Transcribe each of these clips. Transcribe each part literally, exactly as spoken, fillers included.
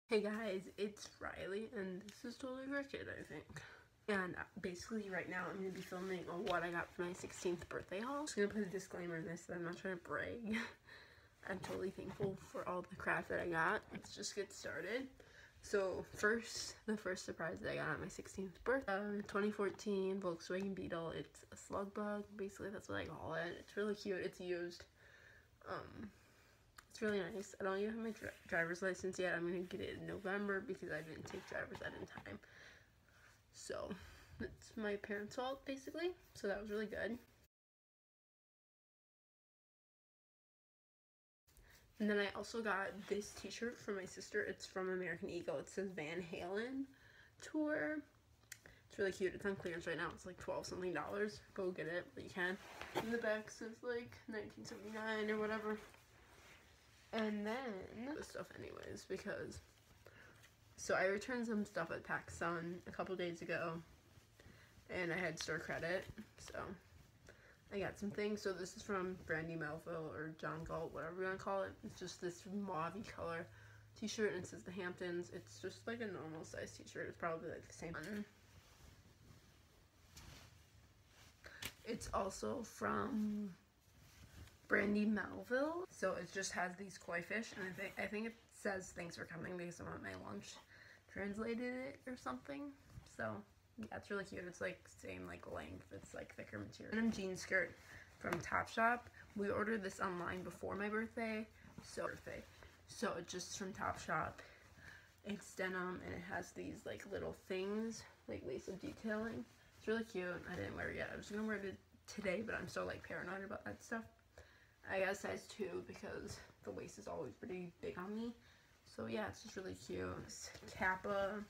Hey guys, it's Riley, and this is Totally Wretched, I think. And basically right now I'm going to be filming on what I got for my sixteenth birthday haul. I'm just going to put a disclaimer in this that I'm not trying to brag. I'm totally thankful for all the crap that I got. Let's just get started. So first, the first surprise that I got on my sixteenth birthday, uh, twenty fourteen Volkswagen Beetle. It's a slug bug, basically that's what I call it. It's really cute, it's used. Um... It's really nice. I don't even have my dri driver's license yet. I'm going to get it in November because I didn't take driver's ed in time. So, it's my parents' fault, basically. So that was really good. And then I also got this t-shirt from my sister. It's from American Eagle. It says Van Halen Tour. It's really cute. It's on clearance right now. It's like twelve something dollars. Go get it but you can. And the back says like nineteen seventy-nine or whatever. And then the stuff anyways, because so I returned some stuff at PacSun a couple days ago and I had store credit, so I got some things. So this is from Brandy Melville or John Galt, whatever you want to call it. It's just this mauve color t-shirt and it says the Hamptons. It's just like a normal size t-shirt. It's probably like the same one. It's also from Brandy Melville. So it just has these koi fish, and I think I think it says thanks for coming because I'm at my lunch translated it or something. So yeah, it's really cute. It's like same like length. It's like thicker material. Denim jean skirt from Topshop. We ordered this online before my birthday. So birthday. So it's just from Topshop. It's denim and it has these like little things, like lace up detailing. It's really cute. I didn't wear it yet. I was gonna wear it today, but I'm so like paranoid about that stuff. I got a size two because the waist is always pretty big on me. So yeah, it's just really cute. It's Kappa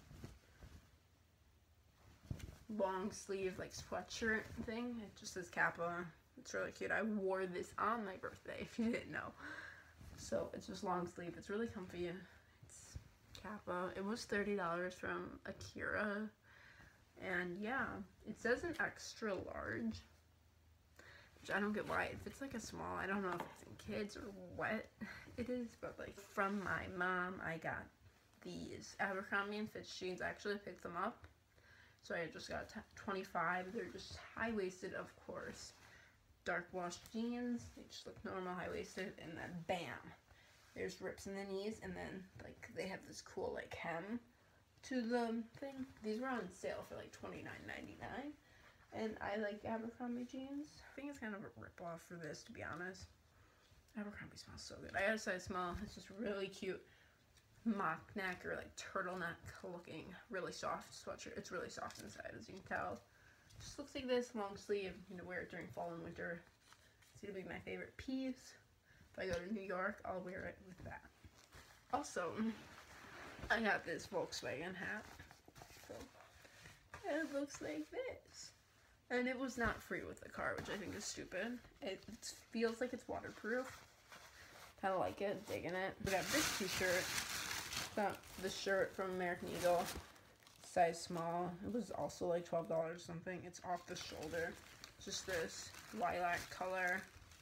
long sleeve like sweatshirt thing. It just says Kappa. It's really cute. I wore this on my birthday if you didn't know. So it's just long sleeve. It's really comfy. It's Kappa. It was thirty dollars from Akira. And yeah, it says an extra large. Which I don't get why it fits like a small. I don't know if it's in kids or what it is, but like from my mom I got these Abercrombie and Fitch jeans. I actually picked them up, so I just got twenty-five. They're just high-waisted, of course, dark washed jeans. They just look normal, high-waisted, and then bam, there's rips in the knees, and then like they have this cool like hem to the thing. These were on sale for like twenty-nine ninety-nine. And I like Abercrombie jeans. I think it's kind of a rip-off for this, to be honest. Abercrombie smells so good. I gotta say, smell. It's just really cute mock neck or like turtleneck looking, really soft sweatshirt. It's really soft inside, as you can tell. It just looks like this, long sleeve. You know, wear it during fall and winter. It's gonna be my favorite piece. If I go to New York, I'll wear it with that. Also, I got this Volkswagen hat. So it looks like this. And it was not free with the car, which I think is stupid. It feels like it's waterproof. Kind of like it, digging it. We got this t-shirt. Got the shirt from American Eagle, size small. It was also like twelve dollars or something. It's off the shoulder. Just this lilac color.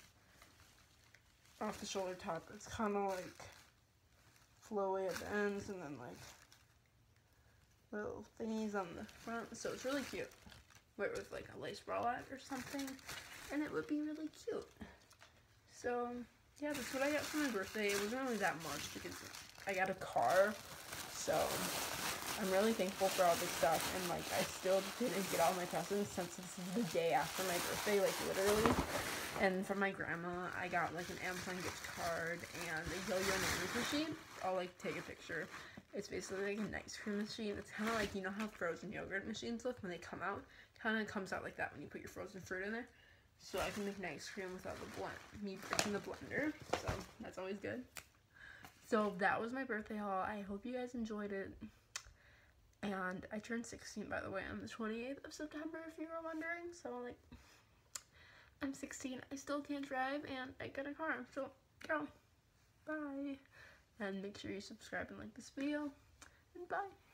Off the shoulder top. It's kind of like flowy at the ends and then like little thingies on the front. So it's really cute. Wear it with like a lace bralette or something, and it would be really cute. So yeah, that's what I got for my birthday. It wasn't really that much because I got a car, so I'm really thankful for all this stuff. And like I still didn't get all my presents since this is the day after my birthday, like literally. And from my grandma, I got like an Amazon gift card and a Yo-Yo Nannies machine. I'll like take a picture. It's basically like an ice cream machine. It's kind of like, you know how frozen yogurt machines look when they come out? Kind of comes out like that when you put your frozen fruit in there. So I can make an ice cream without the blend, me breaking the blender. So that's always good. So that was my birthday haul. I hope you guys enjoyed it. And I turned sixteen, by the way, on the twenty-eighth of September, if you were wondering. So like, I'm sixteen. I still can't drive, and I got a car. So go. Bye. And make sure you subscribe and like this video. And bye.